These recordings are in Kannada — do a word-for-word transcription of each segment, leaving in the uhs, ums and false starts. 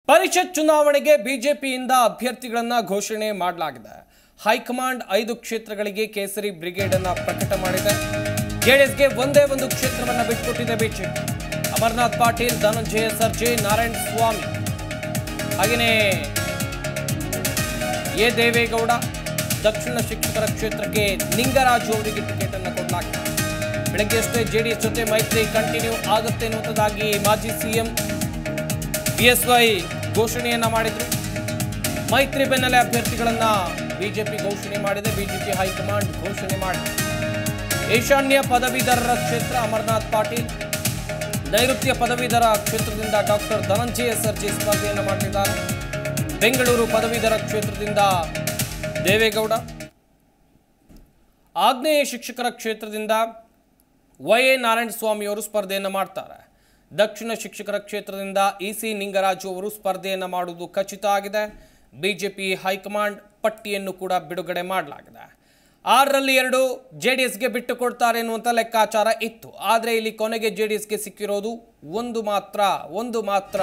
ಪರಿಷತ್ ಚುನಾವಣೆಗೆ ಬಿಜೆಪಿಯಿಂದ ಅಭ್ಯರ್ಥಿಗಳನ್ನು ಘೋಷಣೆ ಮಾಡಲಾಗಿದೆ. ಹೈಕಮಾಂಡ್ ಐದು ಕ್ಷೇತ್ರಗಳಿಗೆ ಕೇಸರಿ ಬ್ರಿಗೇಡ್ ಅನ್ನು ಪ್ರಕಟ ಮಾಡಿದೆ. ಜೆಡಿಎಸ್ಗೆ ಒಂದೇ ಒಂದು ಕ್ಷೇತ್ರವನ್ನು ಬಿಟ್ಟುಕೊಟ್ಟಿದೆ ಬಿಜೆಪಿ. ಅಮರನಾಥ್ ಪಾಟೀಲ್, ಧನಂಜಯ ಸರ್ಜೆ, ನಾರಾಯಣ ಸ್ವಾಮಿ, ಹಾಗೆಯೇ ಎ ದೇವೇಗೌಡ, ದಕ್ಷಿಣ ಶಿಕ್ಷಕರ ಕ್ಷೇತ್ರಕ್ಕೆ ನಿಂಗರಾಜು ಅವರಿಗೆ ಟಿಕೆಟ್ ಅನ್ನು ಕೊಡಲಾಗಿದೆ. ಬೆಳಗ್ಗೆಯಷ್ಟೇ ಜೆಡಿಎಸ್ ಜೊತೆ ಮೈತ್ರಿ ಕಂಟಿನ್ಯೂ ಆಗುತ್ತೆ ಅನ್ನುವಂಥದ್ದಾಗಿ ಮಾಜಿ ಸಿಎಂ ಬಿಎಸ್ವೈ ಘೋಷಣೆಯನ್ನ ಮಾಡಿದ್ರು. ಮೈತ್ರಿ ಬೆನ್ನಲ್ಲೇ ಅಭ್ಯರ್ಥಿಗಳನ್ನ ಬಿಜೆಪಿ ಘೋಷಣೆ ಮಾಡಿದೆ. ಬಿಜೆಪಿ ಹೈಕಮಾಂಡ್ ಘೋಷಣೆ ಮಾಡಿದೆ. ಈಶಾನ್ಯ ಪದವೀಧರರ ಕ್ಷೇತ್ರ ಅಮರನಾಥ್ ಪಾಟೀಲ್, ನೈಋತ್ಯ ಪದವೀಧರ ಕ್ಷೇತ್ರದಿಂದ ಡಾಕ್ಟರ್ ಧನಂಜಯ ಸರ್ಜೆ ಸ್ಪರ್ಧೆಯನ್ನು ಮಾಡಲಿದ್ದಾರೆ. ಬೆಂಗಳೂರು ಪದವೀಧರ ಕ್ಷೇತ್ರದಿಂದ ದೇವೇಗೌಡ, ಆಗ್ನೇಯ ಶಿಕ್ಷಕರ ಕ್ಷೇತ್ರದಿಂದ ವೈ ಎ ನಾರಾಯಣ ಸ್ವಾಮಿ ಅವರು ಸ್ಪರ್ಧೆಯನ್ನು ಮಾಡ್ತಾರೆ. ದಕ್ಷಿಣ ಶಿಕ್ಷಕರ ಕ್ಷೇತ್ರದಿಂದ ಇಸಿ ನಿಂಗರಾಜು ಅವರು ಸ್ಪರ್ಧೆಯನ್ನು ಮಾಡುವುದು ಖಚಿತ ಆಗಿದೆ. ಬಿಜೆಪಿ ಹೈಕಮಾಂಡ್ ಪಟ್ಟಿಯನ್ನು ಕೂಡ ಬಿಡುಗಡೆ ಮಾಡಲಾಗಿದೆ. ಆರರಲ್ಲಿ ಎರಡು ಜೆಡಿಎಸ್ಗೆ ಬಿಟ್ಟು ಕೊಡ್ತಾರೆ ಎನ್ನುವಂಥ ಲೆಕ್ಕಾಚಾರ ಇತ್ತು. ಆದರೆ ಇಲ್ಲಿ ಕೊನೆಗೆ ಜೆಡಿಎಸ್ಗೆ ಸಿಕ್ಕಿರೋದು ಒಂದು ಮಾತ್ರ ಒಂದು ಮಾತ್ರ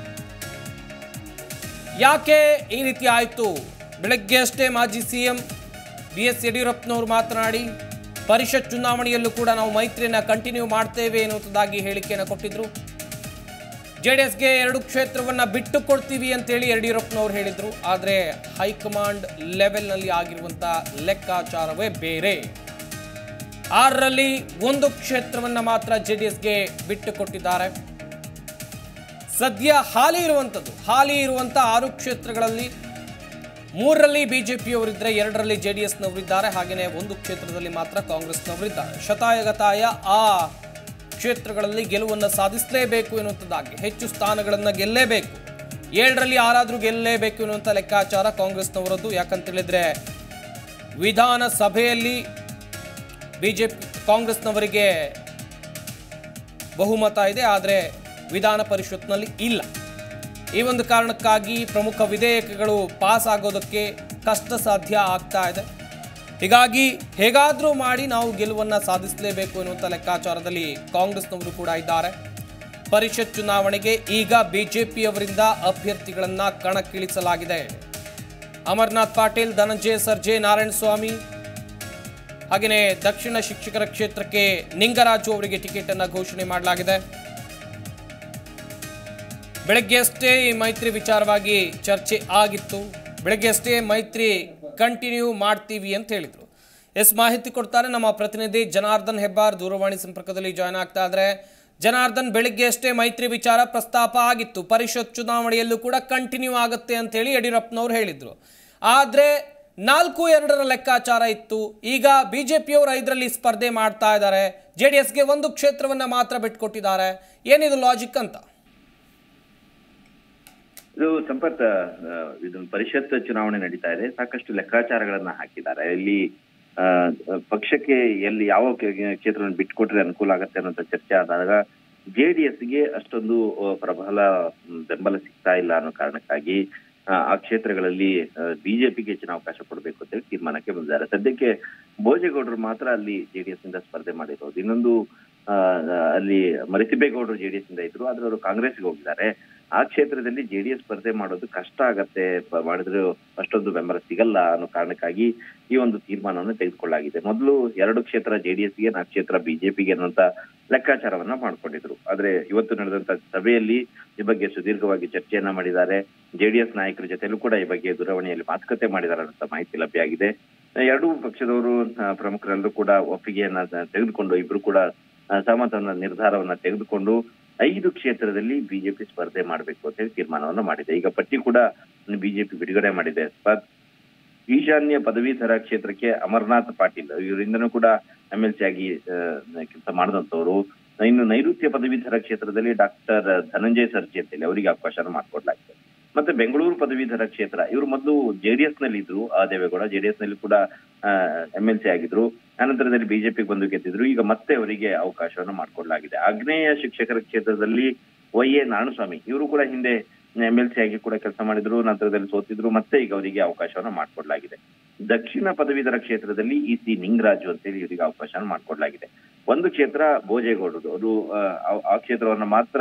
ಯಾಕೆ ಈ ರೀತಿ ಆಯಿತು? ಬೆಳಗ್ಗೆ ಅಷ್ಟೇ ಮಾಜಿ ಸಿಎಂ ಬಿ ಎಸ್ ಯಡಿಯೂರಪ್ಪನವರು ಮಾತನಾಡಿ ಪರಿಷತ್ ಚುನಾವಣೆಯಲ್ಲೂ ಕೂಡ ನಾವು ಮೈತ್ರಿಯನ್ನು ಕಂಟಿನ್ಯೂ ಮಾಡ್ತೇವೆ ಎನ್ನುವಂಥದ್ದಾಗಿ ಹೇಳಿಕೆಯನ್ನು ಕೊಟ್ಟಿದ್ರು. ಜೆಡಿಎಸ್ಗೆ ಎರಡು ಕ್ಷೇತ್ರವನ್ನು ಬಿಟ್ಟು ಕೊಡ್ತೀವಿ ಅಂತೇಳಿ ಯಡಿಯೂರಪ್ಪನವರು ಹೇಳಿದರು. ಆದರೆ ಹೈಕಮಾಂಡ್ ಲೆವೆಲ್ನಲ್ಲಿ ಆಗಿರುವಂಥ ಲೆಕ್ಕಾಚಾರವೇ ಬೇರೆ. ಆರರಲ್ಲಿ ಒಂದು ಕ್ಷೇತ್ರವನ್ನು ಮಾತ್ರ ಜೆಡಿಎಸ್ಗೆ ಬಿಟ್ಟು ಕೊಟ್ಟಿದ್ದಾರೆ. ಸದ್ಯ ಹಾಲಿ ಇರುವಂಥದ್ದು ಹಾಲಿ ಇರುವಂಥ ಆರು ಕ್ಷೇತ್ರಗಳಲ್ಲಿ ಮೂರರಲ್ಲಿ ಬಿಜೆಪಿಯವರಿದ್ದರೆ ಎರಡರಲ್ಲಿ ಜೆ ಡಿ ಎಸ್ನವರಿದ್ದಾರೆ. ಹಾಗೆಯೇ ಒಂದು ಕ್ಷೇತ್ರದಲ್ಲಿ ಮಾತ್ರ ಕಾಂಗ್ರೆಸ್ನವರಿದ್ದಾರೆ. ಶತಾಯಗತಾಯ ಆ ಕ್ಷೇತ್ರಗಳಲ್ಲಿ ಗೆಲುವನ್ನು ಸಾಧಿಸಲೇಬೇಕು ಎನ್ನುವಂಥದ್ದಾಗಿ ಹೆಚ್ಚು ಸ್ಥಾನಗಳನ್ನು ಗೆಲ್ಲೇಬೇಕು, ಏಳರಲ್ಲಿ ಆರಾದರೂ ಗೆಲ್ಲಲೇಬೇಕು ಎನ್ನುವಂಥ ಲೆಕ್ಕಾಚಾರ ಕಾಂಗ್ರೆಸ್ನವರದ್ದು. ಯಾಕಂತೇಳಿದರೆ ವಿಧಾನಸಭೆಯಲ್ಲಿ ಬಿಜೆಪಿ ಕಾಂಗ್ರೆಸ್ನವರಿಗೆ ಬಹುಮತ ಇದೆ, ಆದರೆ ವಿಧಾನ ಪರಿಷತ್ನಲ್ಲಿ ಇಲ್ಲ. ಈ ಒಂದು ಕಾರಣಕ್ಕಾಗಿ ಪ್ರಮುಖ ವಿಧೇಯಕಗಳು ಪಾಸ್ ಆಗೋದಕ್ಕೆ ಕಷ್ಟ ಸಾಧ್ಯ ಆಗ್ತಾ ಇದೆ. ಹೀಗಾಗಿ ಹೇಗಾದರೂ ಮಾಡಿ ನಾವು ಗೆಲುವನ್ನು ಸಾಧಿಸಲೇಬೇಕು ಎನ್ನುವಂಥ ಲೆಕ್ಕಾಚಾರದಲ್ಲಿ ಕಾಂಗ್ರೆಸ್ನವರು ಕೂಡ ಇದ್ದಾರೆ. ಪರಿಷತ್ ಚುನಾವಣೆಗೆ ಈಗ ಬಿಜೆಪಿಯವರಿಂದ ಅಭ್ಯರ್ಥಿಗಳನ್ನು ಕಣಕ್ಕಿಳಿಸಲಾಗಿದೆ. ಅಮರನಾಥ್ ಪಾಟೀಲ್, ಧನಂಜಯ ಸರ್ಜೆ, ನಾರಾಯಣ ಸ್ವಾಮಿ, ಹಾಗೆಯೇ ದಕ್ಷಿಣ ಶಿಕ್ಷಕರ ಕ್ಷೇತ್ರಕ್ಕೆ ನಿಂಗರಾಜು ಅವರಿಗೆ ಟಿಕೆಟ್ ಅನ್ನು ಘೋಷಣೆ ಮಾಡಲಾಗಿದೆ. ಬೆಳಗ್ಗೆಯಷ್ಟೇ ಈ ಮೈತ್ರಿ ವಿಚಾರವಾಗಿ ಚರ್ಚೆ ಆಗಿತ್ತು. ಬೆಳಗ್ಗೆಯಷ್ಟೇ ಮೈತ್ರಿ ಕಂಟಿನ್ಯೂ ಮಾಡ್ತೀವಿ ಅಂತ ಹೇಳಿದರು. ಎಸ್ ಮಾಹಿತಿ ಕೊಡ್ತಾರೆ ನಮ್ಮ ಪ್ರತಿನಿಧಿ ಜನಾರ್ದನ್ ಹೆಬ್ಬಾರ್, ದೂರವಾಣಿ ಸಂಪರ್ಕದಲ್ಲಿ ಜಾಯ್ನ್ ಆಗ್ತಾ ಇದ್ದಾರೆ. ಜನಾರ್ದನ್, ಬೆಳಗ್ಗೆಯಷ್ಟೇ ಮೈತ್ರಿ ವಿಚಾರ ಪ್ರಸ್ತಾಪ ಆಗಿತ್ತು. ಪರಿಷತ್ ಚುನಾವಣೆಯಲ್ಲೂ ಕೂಡ ಕಂಟಿನ್ಯೂ ಆಗುತ್ತೆ ಅಂತ ಹೇಳಿ ಯಡಿಯೂರಪ್ಪನವರು ಹೇಳಿದರು. ಆದರೆ ನಾಲ್ಕು ಎರಡರ ಲೆಕ್ಕಾಚಾರ ಇತ್ತು. ಈಗ ಬಿಜೆಪಿಯವರು ಐದರಲ್ಲಿ ಸ್ಪರ್ಧೆ ಮಾಡ್ತಾ ಇದ್ದಾರೆ. ಜೆ ಡಿ ಎಸ್ಗೆ ಒಂದು ಕ್ಷೇತ್ರವನ್ನು ಮಾತ್ರ ಬಿಟ್ಕೊಟ್ಟಿದ್ದಾರೆ. ಏನಿದು ಲಾಜಿಕ್ ಅಂತ? ಇದು ಸಂಪರ್ಕ ಇದು ಪರಿಷತ್ ಚುನಾವಣೆ ನಡೀತಾ ಇದೆ. ಸಾಕಷ್ಟು ಲೆಕ್ಕಾಚಾರಗಳನ್ನ ಹಾಕಿದ್ದಾರೆ. ಇಲ್ಲಿ ಪಕ್ಷಕ್ಕೆ ಎಲ್ಲಿ ಯಾವ ಕ್ಷೇತ್ರವನ್ನು ಬಿಟ್ಕೊಟ್ರೆ ಅನುಕೂಲ ಆಗುತ್ತೆ ಅನ್ನೋಂಥ ಚರ್ಚೆ ಆದಾಗ ಜೆಡಿಎಸ್ಗೆ ಅಷ್ಟೊಂದು ಪ್ರಬಲ ಬೆಂಬಲ ಸಿಗ್ತಾ ಇಲ್ಲ ಅನ್ನೋ ಕಾರಣಕ್ಕಾಗಿ ಆ ಕ್ಷೇತ್ರಗಳಲ್ಲಿ ಬಿಜೆಪಿಗೆ ಹೆಚ್ಚಿನ ಅವಕಾಶ ಕೊಡಬೇಕು ಅಂತ ಹೇಳಿ ತೀರ್ಮಾನಕ್ಕೆ ಬಂದಿದ್ದಾರೆ. ಸದ್ಯಕ್ಕೆ ಭೋಜೇಗೌಡರು ಮಾತ್ರ ಅಲ್ಲಿ ಜೆಡಿಎಸ್ ನಿಂದ ಸ್ಪರ್ಧೆ ಮಾಡಿರೋದು. ಇನ್ನೊಂದು ಅಲ್ಲಿ ಮರಿತಿಬೇಗೌಡರು ಜೆಡಿಎಸ್ ಇಂದ ಇದ್ರು, ಆದ್ರೆ ಅವರು ಕಾಂಗ್ರೆಸ್ಗೆ ಹೋಗಿದ್ದಾರೆ. ಆ ಕ್ಷೇತ್ರದಲ್ಲಿ ಜೆಡಿಎಸ್ ಸ್ಪರ್ಧೆ ಮಾಡೋದು ಕಷ್ಟ ಆಗತ್ತೆ, ಮಾಡಿದ್ರೆ ಅಷ್ಟೊಂದು ಬೆಂಬಲ ಸಿಗಲ್ಲ ಅನ್ನೋ ಕಾರಣಕ್ಕಾಗಿ ಈ ಒಂದು ತೀರ್ಮಾನವನ್ನು ತೆಗೆದುಕೊಳ್ಳಲಾಗಿದೆ. ಮೊದಲು ಎರಡು ಕ್ಷೇತ್ರ ಜೆಡಿಎಸ್ಗೆ, ನಾಲ್ಕು ಕ್ಷೇತ್ರ ಬಿಜೆಪಿಗೆ ಅನ್ನುವಂತ ಲೆಕ್ಕಾಚಾರವನ್ನ ಮಾಡ್ಕೊಂಡಿದ್ರು. ಆದ್ರೆ ಇವತ್ತು ನಡೆದಂತ ಸಭೆಯಲ್ಲಿ ಈ ಬಗ್ಗೆ ಸುದೀರ್ಘವಾಗಿ ಚರ್ಚೆಯನ್ನ ಮಾಡಿದ್ದಾರೆ. ಜೆಡಿಎಸ್ ನಾಯಕರ ಜೊತೆಲೂ ಕೂಡ ಈ ಬಗ್ಗೆ ದೂರವಾಣಿಯಲ್ಲಿ ಮಾತುಕತೆ ಮಾಡಿದ್ದಾರೆ ಅನ್ನೋ ಮಾಹಿತಿ ಲಭ್ಯ ಆಗಿದೆ. ಎರಡೂ ಪಕ್ಷದವರು ಪ್ರಮುಖರೆಲ್ಲರೂ ಕೂಡ ಒಪ್ಪಿಗೆಯನ್ನ ತೆಗೆದುಕೊಂಡು ಇಬ್ರು ಕೂಡ ಸಹಮತವನ್ನ ನಿರ್ಧಾರವನ್ನ ತೆಗೆದುಕೊಂಡು ಐದು ಕ್ಷೇತ್ರದಲ್ಲಿ ಬಿಜೆಪಿ ಸ್ಪರ್ಧೆ ಮಾಡಬೇಕು ಅಂತ ಹೇಳಿ ತೀರ್ಮಾನವನ್ನ ಮಾಡಿದೆ. ಈಗ ಪಟ್ಟಿ ಕೂಡ ಬಿಜೆಪಿ ಬಿಡುಗಡೆ ಮಾಡಿದೆ. ಈಶಾನ್ಯ ಪದವೀಧರ ಕ್ಷೇತ್ರಕ್ಕೆ ಅಮರನಾಥ್ ಪಾಟೀಲ್, ಇವರಿಂದನೂ ಕೂಡ ಎಂ ಎಲ್ ಸಿ ಆಗಿ ಕೆಲಸ ಮಾಡಿದಂತವ್ರು. ಇನ್ನು ನೈಋತ್ಯ ಪದವೀಧರ ಕ್ಷೇತ್ರದಲ್ಲಿ ಡಾಕ್ಟರ್ ಧನಂಜಯ ಸರ್ಜೆ ಅಂತೇಳಿ ಅವರಿಗೆ ಅವಕಾಶ ಮಾಡಿಕೊಡ್ಲಾಗಿದೆ. ಮತ್ತೆ ಬೆಂಗಳೂರು ಪದವೀಧರ ಕ್ಷೇತ್ರ, ಇವರು ಮೊದಲು ಜೆಡಿಎಸ್ ನಲ್ಲಿ ಇದ್ರು, ಆ ದೇವೇಗೌಡ ಜೆಡಿಎಸ್ ನಲ್ಲಿ ಕೂಡ ಎಂ ಎಲ್ ಸಿ ಆಗಿದ್ರು. ಅನಂತರದಲ್ಲಿ ಬಿಜೆಪಿಗೆ ಬಂದು ಗೆದ್ದಿದ್ರು. ಈಗ ಮತ್ತೆ ಅವರಿಗೆ ಅವಕಾಶವನ್ನು ಮಾಡಿಕೊಡ್ಲಾಗಿದೆ. ಆಗ್ನೇಯ ಶಿಕ್ಷಕರ ಕ್ಷೇತ್ರದಲ್ಲಿ ವೈ ಎ ನಾರಾಯಣಸ್ವಾಮಿ, ಇವರು ಕೂಡ ಹಿಂದೆ ಎಂ ಎಲ್ ಸಿ ಆಗಿ ಕೂಡ ಕೆಲಸ ಮಾಡಿದ್ರು, ನಂತರದಲ್ಲಿ ಸೋತಿದ್ರು. ಮತ್ತೆ ಈಗ ಅವರಿಗೆ ಅವಕಾಶವನ್ನು ಮಾಡಿಕೊಡ್ಲಾಗಿದೆ. ದಕ್ಷಿಣ ಪದವೀಧರ ಕ್ಷೇತ್ರದಲ್ಲಿ ಇ ಸಿ ನಿಂಗರಾಜು ಅಂತೇಳಿ ಇವರಿಗೆ ಅವಕಾಶ ಮಾಡಿಕೊಡ್ಲಾಗಿದೆ. ಒಂದು ಕ್ಷೇತ್ರ ಭೋಜೇಗೌಡರು, ಅವರು ಆ ಕ್ಷೇತ್ರವನ್ನ ಮಾತ್ರ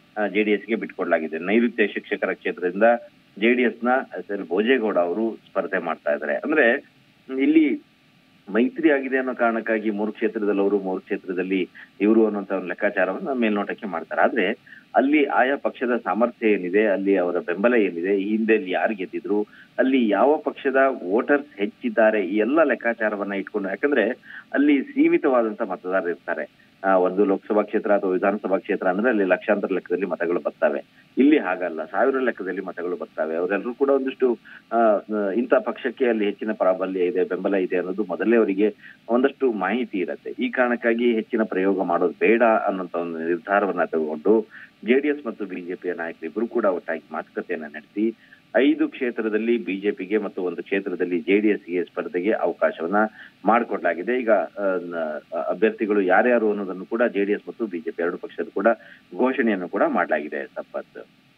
ಜೆಡಿಎಸ್ಗೆ ಬಿಟ್ಕೊಡ್ಲಾಗಿದೆ. ನೈಋತ್ಯ ಶಿಕ್ಷಕರ ಕ್ಷೇತ್ರದಿಂದ ಜೆಡಿಎಸ್ ನ ಎಸ್ ಎಲ್ ಭೋಜೇಗೌಡ ಅವರು ಸ್ಪರ್ಧೆ ಮಾಡ್ತಾ ಇದ್ದಾರೆ. ಅಂದ್ರೆ ಇಲ್ಲಿ ಮೈತ್ರಿ ಆಗಿದೆ ಅನ್ನೋ ಕಾರಣಕ್ಕಾಗಿ ಮೂರು ಕ್ಷೇತ್ರದಲ್ಲಿ ಅವರು ಮೂರು ಕ್ಷೇತ್ರದಲ್ಲಿ ಇವರು ಅನ್ನುವಂತ ಒಂದು ಲೆಕ್ಕಾಚಾರವನ್ನ ಮೇಲ್ನೋಟಕ್ಕೆ ಮಾಡ್ತಾರೆ. ಆದ್ರೆ ಅಲ್ಲಿ ಆಯಾ ಪಕ್ಷದ ಸಾಮರ್ಥ್ಯ ಏನಿದೆ, ಅಲ್ಲಿ ಅವರ ಬೆಂಬಲ ಏನಿದೆ, ಈ ಹಿಂದೆ ಅಲ್ಲಿ ಯಾರು ಗೆದ್ದಿದ್ರು, ಅಲ್ಲಿ ಯಾವ ಪಕ್ಷದ ವೋಟರ್ಸ್ ಹೆಚ್ಚಿದ್ದಾರೆ, ಈ ಎಲ್ಲ ಲೆಕ್ಕಾಚಾರವನ್ನ ಇಟ್ಕೊಂಡು, ಯಾಕಂದ್ರೆ ಅಲ್ಲಿ ಸೀಮಿತವಾದಂತ ಮತದಾರರು ಇರ್ತಾರೆ. ಆ ಒಂದು ಲೋಕಸಭಾ ಕ್ಷೇತ್ರ ಅಥವಾ ವಿಧಾನಸಭಾ ಕ್ಷೇತ್ರ ಅಂದ್ರೆ ಅಲ್ಲಿ ಲಕ್ಷಾಂತರ ಲೆಕ್ಕದಲ್ಲಿ ಮತಗಳು ಬರ್ತವೆ. ಇಲ್ಲಿ ಹಾಗಲ್ಲ, ಸಾವಿರ ಲೆಕ್ಕದಲ್ಲಿ ಮತಗಳು ಬರ್ತವೆ. ಅವರೆಲ್ಲರೂ ಕೂಡ ಒಂದಿಷ್ಟು ಆ ಇಂಥ ಪಕ್ಷಕ್ಕೆ ಅಲ್ಲಿ ಹೆಚ್ಚಿನ ಪ್ರಾಬಲ್ಯ ಇದೆ, ಬೆಂಬಲ ಇದೆ ಅನ್ನೋದು ಮೊದಲೇ ಅವರಿಗೆ ಒಂದಷ್ಟು ಮಾಹಿತಿ ಇರುತ್ತೆ. ಈ ಕಾರಣಕ್ಕಾಗಿ ಹೆಚ್ಚಿನ ಪ್ರಯೋಗ ಮಾಡೋದು ಬೇಡ ಅನ್ನೋಂತ ಒಂದು ನಿರ್ಧಾರವನ್ನ ತಗೊಂಡು ಜೆಡಿಎಸ್ ಮತ್ತು ಬಿಜೆಪಿಯ ನಾಯಕರು ಇಬ್ಬರು ಕೂಡ ಒಟ್ಟಾಗಿ ಮಾತುಕತೆಯನ್ನ ನಡೆಸಿ ಐದು ಕ್ಷೇತ್ರದಲ್ಲಿ ಬಿಜೆಪಿಗೆ ಮತ್ತು ಒಂದು ಕ್ಷೇತ್ರದಲ್ಲಿ ಜೆಡಿಎಸ್ಗೆ ಸ್ಪರ್ಧೆಗೆ ಅವಕಾಶವನ್ನ ಮಾಡಿಕೊಡ್ಲಾಗಿದೆ. ಈಗ ಅಭ್ಯರ್ಥಿಗಳು ಯಾರ್ಯಾರು ಅನ್ನೋದನ್ನು ಕೂಡ ಜೆಡಿಎಸ್ ಮತ್ತು ಬಿಜೆಪಿ ಎರಡು ಪಕ್ಷದ ಕೂಡ ಘೋಷಣೆಯನ್ನು ಕೂಡ ಮಾಡಲಾಗಿದೆ. ಸಂಪತ್.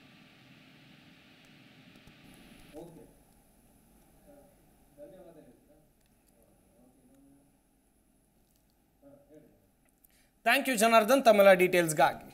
ಥ್ಯಾಂಕ್ ಯು ಜನಾರ್ದನ್ ತಮ್ಮೆಲ್ಲ ಡೀಟೇಲ್ಸ್ಗಾಗಿ.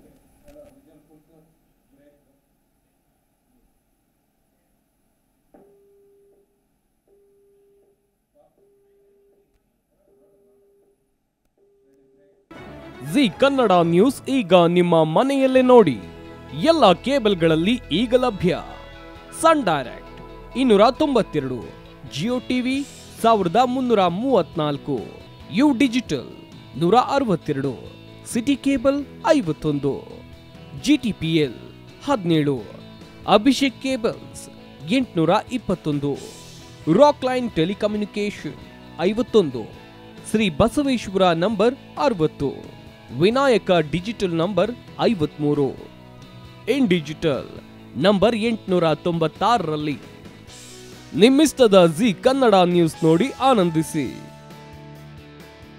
ಜಿ ಕನ್ನಡ ನ್ಯೂಸ್ ಈಗ ನಿಮ್ಮ ಮನೆಯಲ್ಲೇ ನೋಡಿ. ಎಲ್ಲ ಕೇಬಲ್ಗಳಲ್ಲಿ ಈಗ ಲಭ್ಯ. ಸನ್ ಡೈರೆಕ್ಟ್ ಇನ್ನೂರ ತೊಂಬತ್ತೆರಡು, ಜಿಯೋ ಟಿವಿ ಸಾವಿರದ ಮುನ್ನೂರ ಮೂವತ್ನಾಲ್ಕು, ಯು ಡಿಜಿಟಲ್ ನೂರ ಅರವತ್ತೆರಡು, ಸಿಟಿ ಕೇಬಲ್ ಐವತ್ತೊಂದು, ಜಿಟಿಪಿಎಲ್ ಹದಿನೇಳು, ಅಭಿಷೇಕ್ ಕೇಬಲ್ಸ್ ಎಂಟುನೂರ ಇಪ್ಪತ್ತೊಂದು, ರಾಕ್ ಲೈನ್ ಟೆಲಿಕಮ್ಯುನಿಕೇಶನ್ ಐವತ್ತೊಂದು, ಶ್ರೀ ಬಸವೇಶ್ವರ ನಂಬರ್ ಅರವತ್ತು, ವಿನಾಯಕ ಡಿಜಿಟಲ್ ನಂಬರ್ ಐವತ್ಮೂರು, ಇನ್ ಡಿಜಿಟಲ್ ನಂಬರ್ ಎಂಟುನೂರ ತೊಂಬತ್ತಾರರಲ್ಲಿ. ನಿಮ್ಮಿಸ್ತದ ಜಿ ಕನ್ನಡ ನ್ಯೂಸ್ ನೋಡಿ ಆನಂದಿಸಿ.